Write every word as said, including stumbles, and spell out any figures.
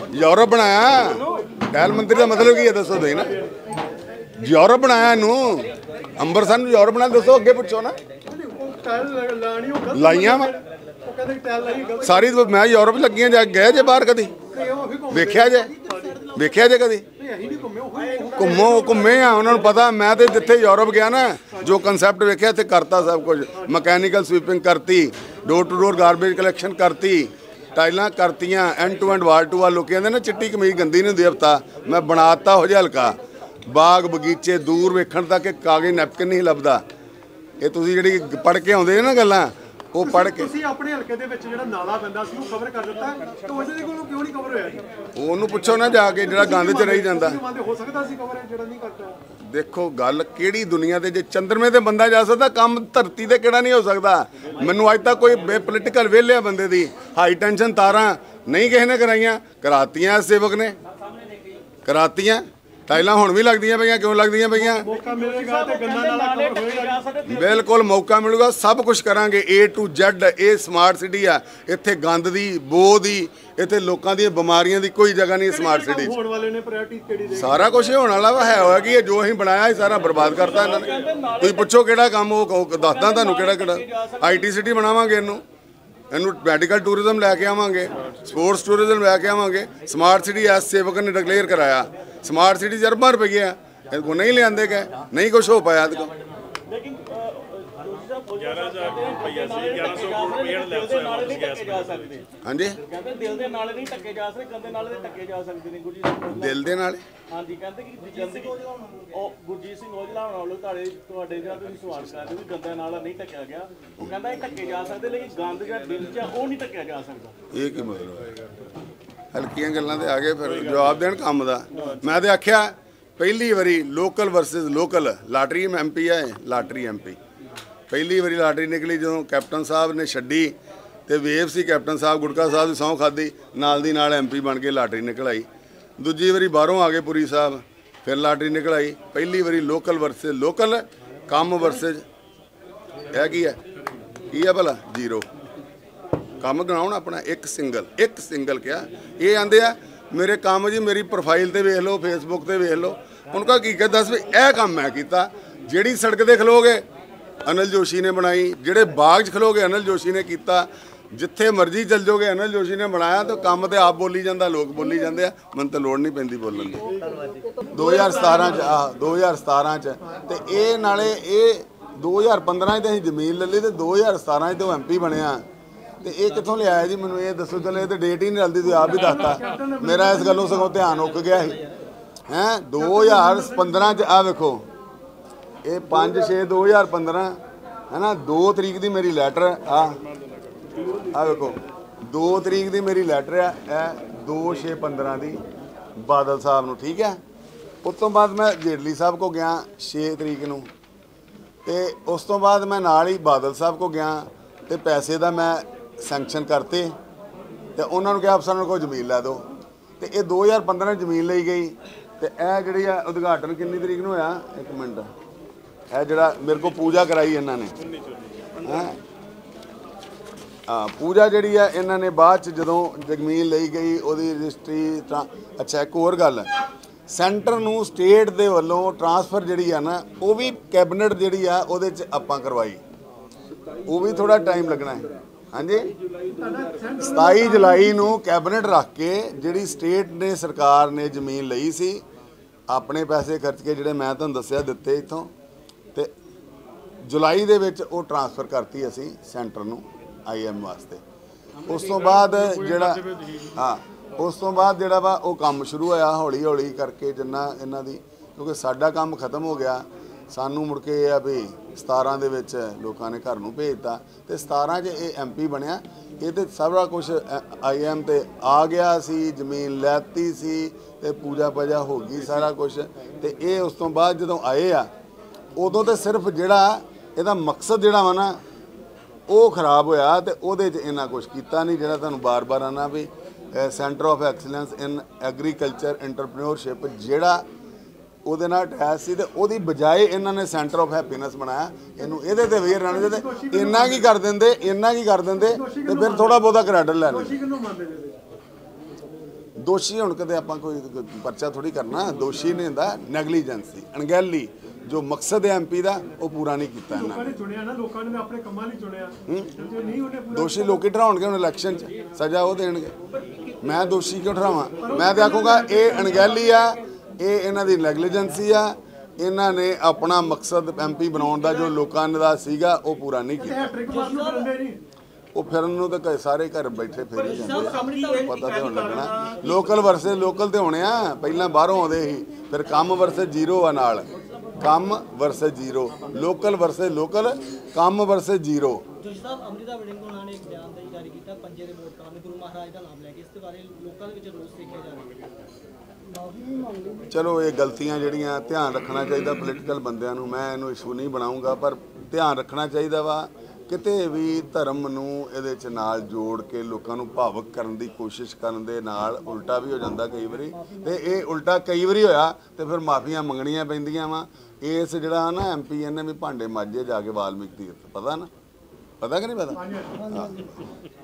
Europe बनाया टहल मंत्री का मतलब की है दसो तो ना यूरोप बनाया इनू अंबरसर नूं यूरोप बनाया दसो अगे पुछो ना लाइया मैं सारी मैं यूरोप लगियां जा गए जे बाहर कदी वेख्या जे वेख्या जे कदी घूमो घूमे आ उन्होंने पता मैं तो जिथे यूरोप गया ना जो कंसैप्ट वेख्या इत्थे करता सब कुछ मकैनिकल स्वीपिंग करती door to door garbage collection करती टाइलां करतियां end to end wall to wall लोग कहते ना चिट्टी कमीज गंदी नहीं होंदी हफ्ता मैं बनाता हो जिहा हल्का बाग बगीचे दूर वेखण तक कागज नैपकिन नहीं लभदा ये तुसीं जिहड़ी पढ़ के आउंदे ना गल्लां ਉਹ ਪੜ ਕੇ ਤੁਸੀਂ ਆਪਣੇ ਹਲਕੇ ਦੇ ਵਿੱਚ ਜਿਹੜਾ ਨਾਲਾ ਪੈਂਦਾ ਸੀ ਉਹ ਕਵਰ ਕਰ ਦਿੱਤਾ ਤਾਂ ਉਹਦੇ ਕੋਲੋਂ ਕਿਉਂ ਨਹੀਂ ਕਵਰ ਹੋਇਆ ਜੀ ਉਹਨੂੰ ਪੁੱਛੋ ਨਾ ਜਾ ਕੇ ਜਿਹੜਾ ਗੰਦ 'ਚ ਰਹੀ ਜਾਂਦਾ ਹੋ ਸਕਦਾ ਸੀ ਕਵਰ ਜਿਹੜਾ ਨਹੀਂ ਕਰਦਾ ਦੇਖੋ ਗੱਲ ਕਿਹੜੀ ਦੁਨੀਆ ਤੇ ਜੇ ਚੰਦਰਮੇ ਤੇ ਬੰਦਾ ਜਾ ਸਕਦਾ ਕੰਮ ਧਰਤੀ ਤੇ ਕਿਹੜਾ ਨਹੀਂ ਹੋ ਸਕਦਾ ਮੈਨੂੰ ਅੱਜ ਤੱਕ ਕੋਈ ਪੋਲੀਟੀਕਲ ਵਿਹਲਿਆ ਬੰਦੇ ਦੀ ਹਾਈ ਟੈਂਸ਼ਨ ਤਾਰਾਂ ਨਹੀਂ ਕਿਸੇ ਨੇ ਕਰਾਈਆਂ ਕਰਾਤੀਆਂ ਸੇਵਕ ਨੇ ਕਰਾਤੀਆਂ टाइलां हुण भी लगदियां पईयां क्यों लगदियां पईयां बिल्कुल मौका मिलूगा सब कुछ करांगे ए टू जैड ये स्मार्ट सिटी आ इत्थे गंद दी बो दी इत्थे लोकां दी बीमारियां दी कोई जगह नहीं स्मार्ट सिटी सारा कुछ होने वाला वा है होया कि जो असीं बनाया सारा बर्बाद करता इन्हां ने तुसीं पुछो किहड़ा काम वो दसदा तुहानूं किहड़ा किहड़ा आई टी सिटी बनावांगे इहनूं इहनूं मैडिकल टूरिज्म लैके आवांगे स्पोर्ट्स टूरिज्म लैके आवांगे स्मार्ट सिटी एस सेवक ने डिक्लेयर कराया स्मार्ट सिटी अरबां रुपये को नहीं लियाते गए नहीं कुछ हो पाया हाँ जी दिल दे नाल ਹਾਂਜੀ ਕਹਿੰਦੇ ਕਿ ਗੰਦਗੀ ਉਹ ਗੁਰਜੀਤ ਸਿੰਘ ਔਜਲਾ ਨਾਲੋਂ ਤੁਹਾਡੇ ਤੁਹਾਡੇ ਜਿਹੜਾ ਤੁਸੀਂ ਸਵਾਲ ਕਰਦੇ ਵੀ ਗੰਦੇ ਨਾਲ ਨਹੀਂ ਟੱਕਿਆ ਗਿਆ ਉਹ ਕਹਿੰਦਾ ਇਹ ਟੱਕੇ ਜਾ ਸਕਦੇ ਲੇਕਿਨ ਗੰਦ ਜਿਹੜਾ ਦਿਲ 'ਚ ਉਹ ਨਹੀਂ ਟੱਕਿਆ ਜਾ ਸਕਦਾ ਇਹ ਕੀ ਮਤਲਬ ਹੈ ਹਲਕੀਆਂ ਗੱਲਾਂ ਤੇ ਆ ਗਏ ਫਿਰ ਜਵਾਬ ਦੇਣ ਕੰਮ ਦਾ ਮੈਂ ਤੇ ਆਖਿਆ ਪਹਿਲੀ ਵਾਰੀ local versus local lottery M P ਆਏ ਲਾਟਰੀ ਐਮ ਪੀ ਪਹਿਲੀ ਵਾਰੀ ਲਾਟਰੀ ਨਿਕਲੀ ਜਦੋਂ ਕੈਪਟਨ ਸਾਹਿਬ ਨੇ ਛੱਡੀ ਤੇ ਵੇਵ ਸੀ ਕੈਪਟਨ ਸਾਹਿਬ ਗੁਟਕਾ ਸਾਹਿਬ ਦੀ ਸਹੁੰ ਖਾਧੀ ਨਾਲ ਦੀ ਨਾਲ ਐਮ ਪੀ ਬਣ ਕੇ ਲਾਟਰੀ ਨਿਕਲ ਆਈ दूजी बारी बाहरों आ गए पुरी साहब फिर लाटरी निकल आई पहली बारी लोकल वर्सेज लोकल कम वर्सेज है की है की है भला जीरो काम गणाउण अपना एक सिंगल एक सिंगल क्या ये आंदे आ मेरे काम जी मेरी प्रोफाइल ते वेख लो फेसबुक ते वेख लो उनका की कह दस भी यह काम मैं किया जिहड़ी सड़क ते खलोगे अनिल जोशी ने बनाई जिहड़े बाग च खलोगे अनिल जोशी ने किया जिथे मर्जी चल जाओगे अनिल जोशी ने बनाया तो काम तो आप बोली जाता लोग बोली जाते हैं मन तो लोड़ नहीं पैंदी बोलने की दो हज़ार सतारा च आ दो हज़ार सतारा च ते ये नाले ये दो हज़ार पंद्रह तो असीं जमीन ले ली तो दो हज़ार सतारा तो एम पी बनया तो ये कितों लिया जी मैनूं ये दसो चलो ये तो डेट ही नहीं रलती तुसीं आप भी दसता मेरा इस गलों सगों ध्यान उक गया है दो हज़ार पंद्रह च आ वेखो ये पाँच छे दो हज़ार पंद्रह है ना दो तरीक की मेरी लैटर आ आ देखो दो तरीक की मेरी लैटर है दो छे पंद्रह की बादल साहब नूं ठीक है उस तो बाद मैं जेटली साहब को गया छे तरीक नूं ते उस तो बाद मैं नाल ही बादल साहब को गया तो पैसे का मैं सैंक्शन करते तो उन्होंने कहा अफसर को जमीन लै दो तो ये दो हज़ार पंद्रह जमीन ली गई तो यह जी उद्घाटन कितनी तरीक नूं होया एक मिनट यह जरा मेरे को पूजा कराई इन्होंने हैं हाँ पूजा जी है इन्होंने बाद जो जमीन ली गई उसकी रजिस्ट्री अच्छा एक होर गल सेंटर नूं स्टेट दे वल्लों ट्रांसफर जी है ना वो भी कैबिनेट जी है वो आपां करवाई वो भी थोड़ा टाइम लगना है हाँ जी सताई जुलाई नूं कैबिनेट रख के जी स्टेट ने सरकार ने जमीन लई सी अपने पैसे खर्च के जोड़े मैं तुहानूं दस्सिया दिते इत्थों ते जुलाई दे विच वो ट्रांसफर करती असीं सेंटर नूं आई एम वास्ते उस तो बाद जिहड़ा हाँ उस तो बाद जिहड़ा वा वो काम शुरू होया हौली हौली करके जिन्ना इन्हां दी क्योंकि साडा काम खत्म हो गया सानू मुड़ के ये भी सतारां दे विच लोकां ने घर नूं भेजता ते सतारां च ये एम पी बनया ये तो सारा कुछ आई एम ते आ गया सी जमीन लैती सी ते पूजा पजा हो गई सारा कुछ ते ये उस तो बाद जदों आए आ उदों ते सिर्फ जिहड़ा इहदा मकसद जिहड़ा वा ना वो खराब होया ते उहदे च इन्ना कुछ कीता नहीं जिहड़ा तुहानूं बार बार आना भी centre of excellence in agriculture entrepreneurship जिहड़ा ਉਹਦੇ ਨਾਲ ਅਟੈਚ ਸੀ ਤੇ ਉਹਦੀ ਬਜਾਏ ਇਹਨਾਂ ਨੇ ਸੈਂਟਰ ਆਫ ਹੈਪੀਨੈਸ ਬਣਾਇਆ ਇਹਨੂੰ ਇਹਦੇ ਤੇ ਵੇਰ ਰਹਿਣੇ ਤੇ ਇੰਨਾ ਕੀ ਕਰ ਦਿੰਦੇ ਇੰਨਾ ਕੀ ਕਰ ਦਿੰਦੇ ਤੇ ਫਿਰ ਥੋੜਾ ਬਹੁਤਾ ਕ੍ਰੈਡਿਟ ਲੈ ਲੈਂਦੇ ਦੋਸ਼ੀ ਹੁਣ ਕਦੇ ਆਪਾਂ ਕੋਈ ਪਰਚਾ ਥੋੜੀ ਕਰਨਾ। ਦੋਸ਼ੀ ਨੇ ਹੁੰਦਾ ਨੈਗਲੀਜੈਂਸੀ, ਅਣਗਹਿਲੀ, ਜੋ ਮਕਸਦ ਹੈ ਐਮਪੀ ਦਾ ਉਹ ਪੂਰਾ ਨਹੀਂ ਕੀਤਾ ਇਹਨਾਂ ਲੋਕਾਂ ਨੇ ਚੁਣਿਆ ਨਾ, ਲੋਕਾਂ ਨੇ ਆਪਣੇ ਕੰਮਾਂ ਲਈ ਚੁਣਿਆ, ਜੇ ਨਹੀਂ ਉਹਨੇ ਪੂਰਾ ਦੋਸ਼ੀ ਲੋਕੀ ਠਹਿਰਾਉਣਗੇ ਹੁਣ ਇਲੈਕਸ਼ਨ 'ਚ, ਸਜ਼ਾ ਉਹ ਦੇਣਗੇ। ਮੈਂ ਦੋਸ਼ੀ ਕਿਉਂ ਠਹਿਰਾਵਾਂ? ਮੈਂ ਤਾਂ ਆਖੂੰਗਾ ਇਹ ਅਣਗਹਿਲੀ ਆ, ਇਹ ਇਹਨਾਂ ਦੀ ਨੈਗਲੀਜੈਂਸੀ ਆ, ਇਹਨਾਂ ਨੇ ਆਪਣਾ ਮਕਸਦ ਐਮਪੀ ਬਣਾਉਣ ਦਾ ਜੋ ਲੋਕਾਂ ਦਾ ਸੀਗਾ ਉਹ ਪੂਰਾ ਨਹੀਂ ਕੀਤਾ। ਟ੍ਰਿਕ ਮਾਰਨ ਨੂੰ ਫਿਰਦੇ ਨਹੀਂ। ਉਹ ਫਿਰਨ ਨੂੰ ਤਾਂ ਕਈ ਸਾਰੇ ਘਰ ਬੈਠੇ ਫੇਰੀ ਜਾਂਦੇ, ਪਤਾ ਤੇ ਹੁਣ ਲੱਗਣਾ। ਲੋਕਲ ਵਰਸੇ ਲੋਕਲ ਤੇ ਹੋਣੇ ਆ, ਪਹਿਲਾਂ ਬਾਹਰੋਂ ਆਉਂਦੇ ਸੀ, ਫਿਰ ਕੰਮ ਵਰਸੇ ਜ਼ੀਰੋ ਆ ਨਾਲ, ਕੰਮ versus zero, local versus local, ਕੰਮ ਵਰਸੇ ਜ਼ੀਰੋ। ਜੋਸ਼ੀ ਸਾਹਿਬ, ਅੰਮ੍ਰਿਤਾ ਵੜਿੰਗ ਉਹਨਾਂ ਨੇ ਇੱਕ ਬਿਆਨ ਜਾਰੀ ਕੀਤਾ ਪੰਜੇ ਦੇ ਵੋਟ ਕਾਰਨ ਗੁਰੂ ਮਹਾਰਾਜ ਦਾ ਨਾਮ ਲੈ ਕੇ, ਇਸ ਦੇ ਬਾਰੇ ਲੋਕਾਂ ਦੇ ਵਿੱਚ ਰੋਸ ਦੇਖਿਆ ਜਾ ਰਿਹਾ। ਚਲੋ ਇਹ ਗਲਤੀਆਂ ਜਿਹੜੀਆਂ ਧਿਆਨ ਰੱਖਣਾ ਚਾਹੀਦਾ ਪੋਲੀਟੀਕਲ ਬੰਦਿਆਂ ਨੂੰ, ਮੈਂ ਇਹਨੂੰ ਇਸ਼ੂ ਨਹੀਂ ਬਣਾਉਂਗਾ, ਪਰ ਧਿਆਨ ਰੱਖਣਾ ਚਾਹੀਦਾ ਵਾ ਕਿਤੇ ਵੀ ਧਰਮ ਨੂੰ ਇਹਦੇ 'ਚ ਨਾਲ ਜੋੜ ਕੇ ਲੋਕਾਂ ਨੂੰ ਭਾਵੁਕ ਕਰਨ ਦੀ ਕੋਸ਼ਿਸ਼ ਕਰਨ ਦੇ ਨਾਲ ਉਲਟਾ ਵੀ ਹੋ ਜਾਂਦਾ ਕਈ ਵਾਰੀ, ਤੇ ਇਹ ਉਲਟਾ ਕਈ ਵਾਰੀ ਹੋਇਆ ਤੇ ਫਿਰ ਮਾਫੀਆਂ ਮੰਗਣੀਆਂ ਪੈਂਦੀਆਂ ਵਾ। ਇਸ ਜਿਹੜਾ ਨਾ ਐਮਪੀ ਇਹਨੇ ਵੀ ਭਾਂਡੇ ਮਾਝੇ ਜਾ ਕੇ ਵਾਲਮੀਕ ਤੀਰਥ, ਪਤਾ ਨਾ, ਪਤਾ ਕਿ ਨਹੀਂ ਪਤਾ?